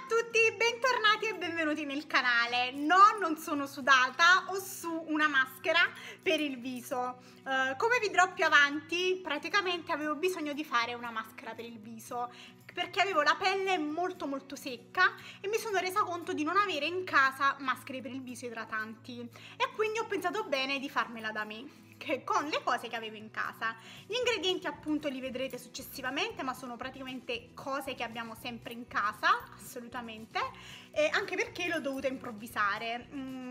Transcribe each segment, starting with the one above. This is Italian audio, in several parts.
tutti, bentornati e benvenuti nel canale. No, non sono sudata, ho su una maschera per il viso. Come vedrò più avanti, praticamente avevo bisogno di fare una maschera per il viso perché avevo la pelle molto secca e mi sono resa conto di non avere in casa maschere per il viso idratanti e quindi ho pensato bene di farmela da me, con le cose che avevo in casa. Gli ingredienti appunto li vedrete successivamente, ma sono praticamente cose che abbiamo sempre in casa, assolutamente, anche perché l'ho dovuta improvvisare.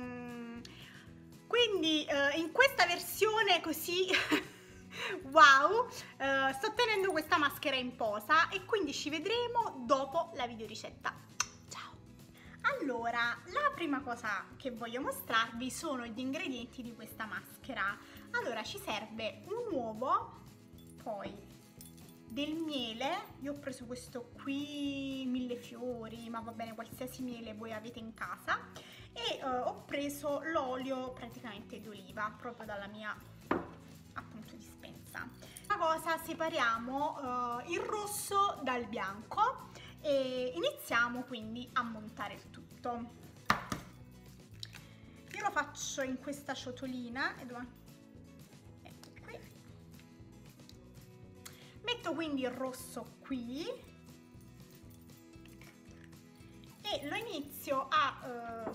Quindi in questa versione così wow, sto tenendo questa maschera in posa e quindi ci vedremo dopo la videoricetta. Allora, la prima cosa che voglio mostrarvi sono gli ingredienti di questa maschera. Allora, ci serve un uovo, poi del miele, io ho preso questo qui Millefiori, ma va bene qualsiasi miele voi avete in casa, e ho preso l'olio praticamente d'oliva, proprio dalla mia appunto dispensa. Una cosa, separiamo il rosso dal bianco e iniziamo quindi a montare il tutto. Io lo faccio in questa ciotolina e ecco qui. Metto quindi il rosso qui e lo inizio a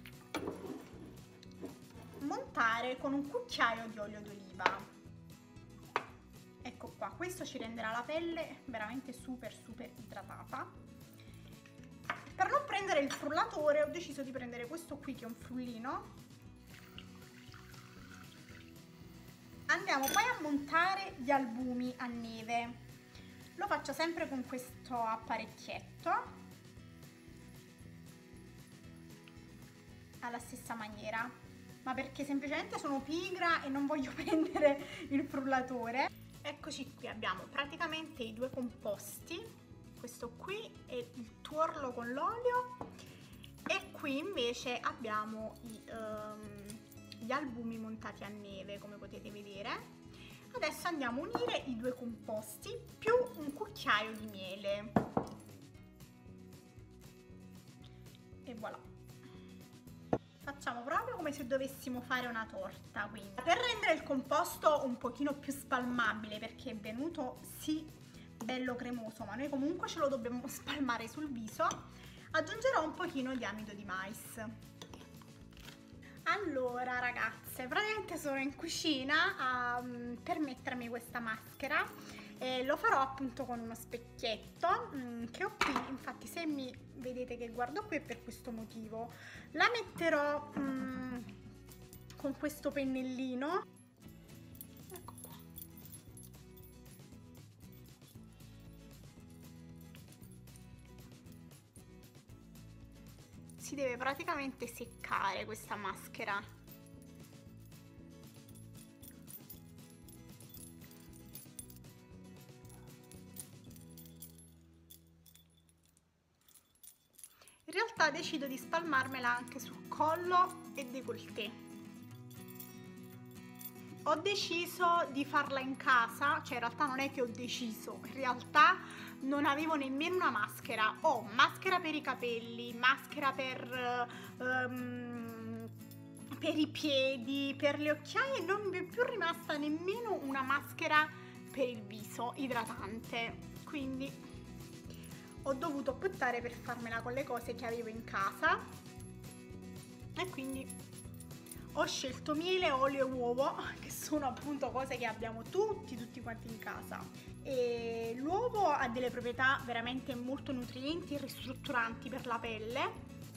montare con un cucchiaio di olio d'oliva. Ecco qua, questo ci renderà la pelle veramente super idratata. Per non prendere il frullatore ho deciso di prendere questo qui che è un frullino. Andiamo poi a montare gli albumi a neve. Lo faccio sempre con questo apparecchietto, alla stessa maniera, ma perché semplicemente sono pigra e non voglio prendere il frullatore. Eccoci qui, abbiamo praticamente i due composti, questo qui è il tuorlo con l'olio e qui invece abbiamo gli albumi montati a neve, come potete vedere. Adesso andiamo a unire i due composti più un cucchiaio di miele e voilà. Facciamo proprio come se dovessimo fare una torta, quindi. Per rendere il composto un pochino più spalmabile, perché è venuto sì bello cremoso, ma noi comunque ce lo dobbiamo spalmare sul viso, aggiungerò un pochino di amido di mais. Allora ragazze, praticamente sono in cucina per mettermi questa maschera e lo farò appunto con uno specchietto che ho qui. Infatti se mi vedete che guardo qui è per questo motivo. La metterò con questo pennellino. Ecco qua. Si deve praticamente seccare questa maschera. In realtà decido di spalmarmela anche sul collo e décolleté. Ho deciso di farla in casa, cioè in realtà non è che ho deciso, in realtà non avevo nemmeno una maschera. Ho maschera per i capelli, maschera per i piedi, per le occhiaie e non mi è più rimasta nemmeno una maschera per il viso idratante, quindi ho dovuto optare per farmela con le cose che avevo in casa e quindi ho scelto miele, olio e uovo, che sono appunto cose che abbiamo tutti quanti in casa. E l'uovo ha delle proprietà veramente molto nutrienti e ristrutturanti per la pelle,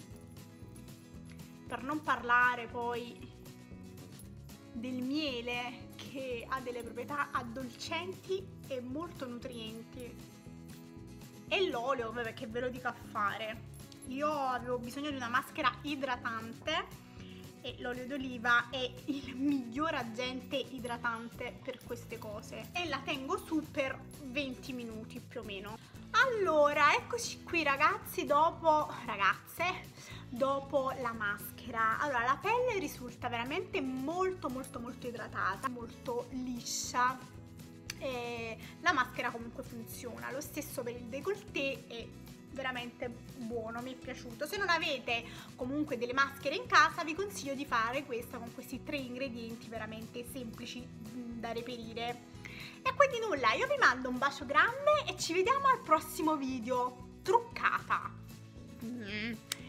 per non parlare poi del miele che ha delle proprietà addolcenti e molto nutrienti. E l'olio, perché ve lo dico a fare, io avevo bisogno di una maschera idratante e l'olio d'oliva è il miglior agente idratante per queste cose e la tengo su per 20 minuti più o meno. Allora, eccoci qui ragazzi, dopo la maschera. Allora, la pelle risulta veramente molto idratata, molto liscia. E la maschera comunque funziona, lo stesso per il décolleté e veramente buono, mi è piaciuto. Se non avete comunque delle maschere in casa, vi consiglio di fare questa con questi 3 ingredienti veramente semplici da reperire. E quindi nulla, io vi mando un bacio grande e ci vediamo al prossimo video. Truccata!